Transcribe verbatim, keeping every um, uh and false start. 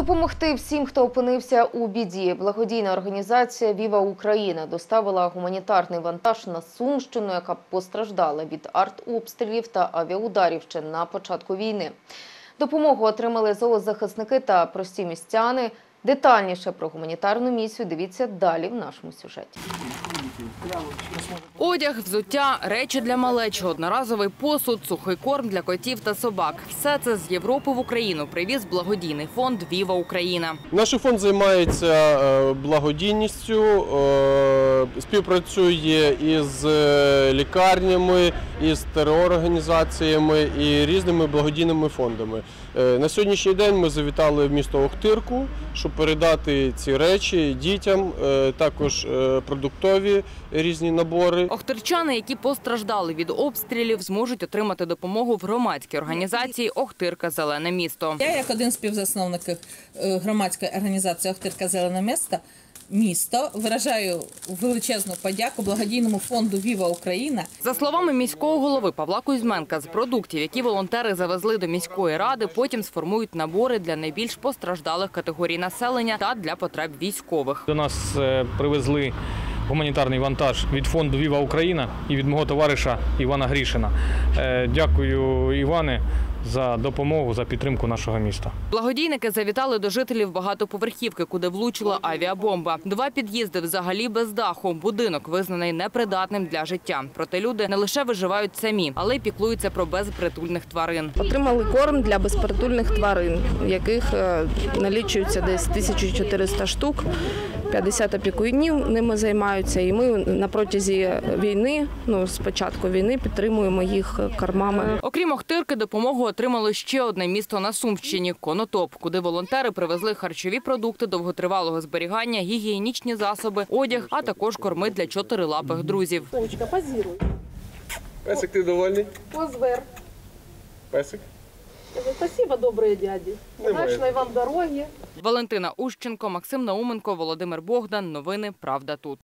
Допомогти всім, хто опинився у біді. Благодійна організація «Віва Україна» доставила гуманітарний вантаж на Сумщину, яка постраждала від артобстрілів та авіаударів ще на початку війни. Допомогу отримали зоозахисники та прості містяни. Детальніше про гуманітарну місію дивіться далі в нашому сюжеті. Одяг, взуття, речі для малечі, одноразовий посуд, сухий корм для котів та собак. Все це з Європи в Україну привіз благодійний фонд «Віва Україна». Наш фонд займається благодійністю, співпрацює із лікарнями, із теророрганізаціями і різними благодійними фондами. На сьогоднішній день ми завітали в місто Охтирку, щоб передати ці речі дітям, також продуктові різні набори. Охтирчани, які постраждали від обстрілів, зможуть отримати допомогу в громадській організації «Охтирка. Зелене місто». Я, як один з співзасновників громадської організації «Охтирка. Зелене місто», місто, виражаю величезну подяку благодійному фонду «Віва Україна». За словами міського голови Павла Кузьменка, з продуктів, які волонтери завезли до міської ради, потім сформують набори для найбільш постраждалих категорій населення та для потреб військових. До нас привезли гуманітарний вантаж від фонду «Віва Україна» і від мого товариша Івана Грішина. Дякую, Іване, за допомогу, за підтримку нашого міста. Благодійники завітали до жителів багатоповерхівки, куди влучила авіабомба. Два під'їзди взагалі без даху. Будинок визнаний непридатним для життя. Проте люди не лише виживають самі, але й піклуються про безпритульних тварин. Отримали корм для безпритульних тварин, яких налічується десь тисяча чотириста штук. п'ятдесят опікунів ними займаються, і ми на протязі війни, ну, з початку війни, підтримуємо їх кормами. Окрім Охтирки, допомогу отримало ще одне місто на Сумщині – Конотоп, куди волонтери привезли харчові продукти довготривалого зберігання, гігієнічні засоби, одяг, а також корми для чотирилапих друзів. Сонечка, позируй. Песик, ти довольний? Позвер. Песик? Спасибо, добрые дяді. Удачної вам дороги. Валентина Ущенко, Максим Науменко, Володимир Богдан. Новини «Правда тут».